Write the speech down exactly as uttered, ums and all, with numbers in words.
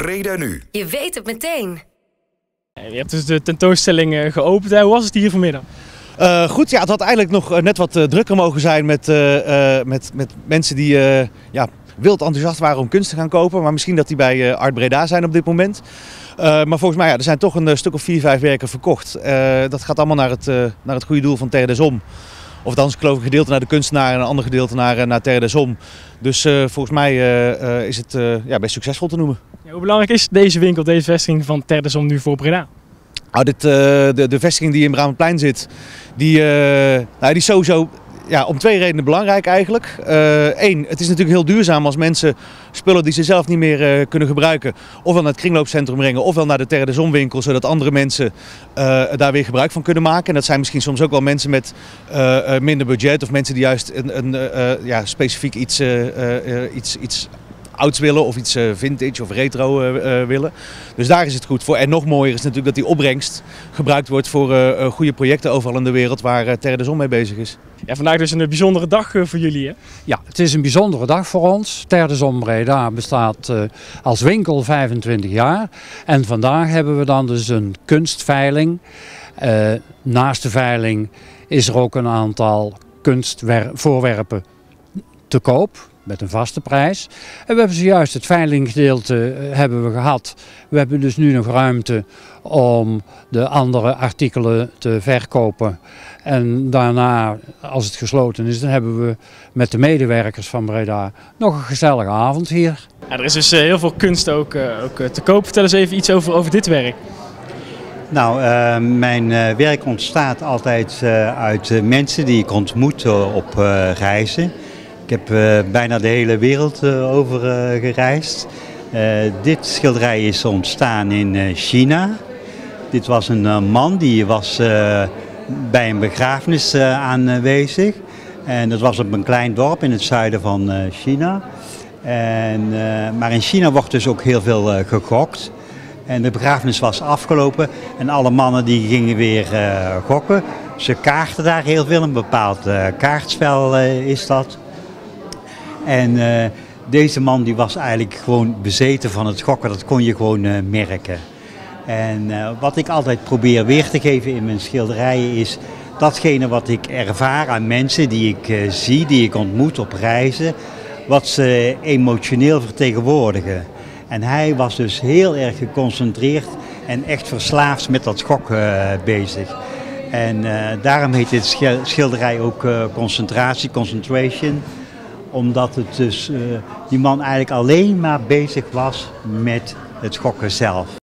Breda Nu. Je weet het meteen. Je hebt dus de tentoonstelling geopend. Hoe was het hier vanmiddag? Uh, goed, ja, het had eigenlijk nog net wat uh, drukker mogen zijn met, uh, uh, met, met mensen die uh, ja, wild enthousiast waren om kunst te gaan kopen. Maar misschien dat die bij uh, Art Breda zijn op dit moment. Uh, maar volgens mij, ja, er zijn toch een uh, stuk of vier, vijf werken verkocht. Uh, dat gaat allemaal naar het, uh, naar het goede doel van Terre des Hommes. Of dan geloof ik een gedeelte naar de kunstenaar en een ander gedeelte naar, uh, naar Terre des Hommes. Dus uh, volgens mij uh, uh, is het uh, ja, best succesvol te noemen. Ja, hoe belangrijk is deze winkel, deze vestiging van Terre des Hommes nu voor Breda? Nou, dit, uh, de, de vestiging die in Brabantplein zit, die, uh, nou, die is sowieso ja, om twee redenen belangrijk eigenlijk. Eén, uh, het is natuurlijk heel duurzaam als mensen spullen die ze zelf niet meer uh, kunnen gebruiken, ofwel naar het kringloopcentrum brengen, ofwel naar de Terre des Hommes winkel, zodat andere mensen uh, daar weer gebruik van kunnen maken. En dat zijn misschien soms ook wel mensen met uh, uh, minder budget of mensen die juist een, een, uh, ja, specifiek iets, uh, uh, iets, iets ouds willen of iets uh, vintage of retro uh, uh, willen. Dus daar is het goed voor. En nog mooier is natuurlijk dat die opbrengst gebruikt wordt voor uh, uh, goede projecten overal in de wereld waar uh, Terre des Hommes mee bezig is. Ja, vandaag dus een bijzondere dag uh, voor jullie, hè? Ja, het is een bijzondere dag voor ons. Terre des Hommes Breda bestaat uh, als winkel vijfentwintig jaar. En vandaag hebben we dan dus een kunstveiling. Uh, naast de veiling is er ook een aantal kunstvoorwerpen te koop. Met een vaste prijs. En we hebben zojuist het veilinggedeelte hebben we gehad. We hebben dus nu nog ruimte om de andere artikelen te verkopen. En daarna, als het gesloten is, dan hebben we met de medewerkers van Breda nog een gezellige avond hier. Ja, er is dus heel veel kunst ook, uh, ook te koop. Vertel eens even iets over, over dit werk. Nou, uh, mijn uh, werk ontstaat altijd uh, uit uh, mensen die ik ontmoet uh, op uh, reizen. Ik heb uh, bijna de hele wereld uh, over uh, gereisd. Uh, dit schilderij is ontstaan in uh, China. Dit was een uh, man die was uh, bij een begrafenis uh, aanwezig. En dat was op een klein dorp in het zuiden van uh, China. En, uh, maar in China wordt dus ook heel veel uh, gegokt. En de begrafenis was afgelopen en alle mannen die gingen weer uh, gokken. Ze kaarten daar heel veel, een bepaald uh, kaartspel uh, is dat. En uh, deze man die was eigenlijk gewoon bezeten van het gokken, dat kon je gewoon uh, merken. En uh, wat ik altijd probeer weer te geven in mijn schilderijen is datgene wat ik ervaar aan mensen die ik uh, zie, die ik ontmoet op reizen, wat ze emotioneel vertegenwoordigen. En hij was dus heel erg geconcentreerd en echt verslaafd met dat gokken uh, bezig. En uh, daarom heet dit schilderij ook uh, concentratie, concentration. Omdat het dus, uh, die man eigenlijk alleen maar bezig was met het gokken zelf.